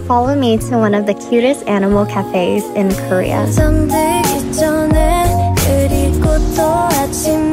follow me to one of the cutest animal cafes in Korea.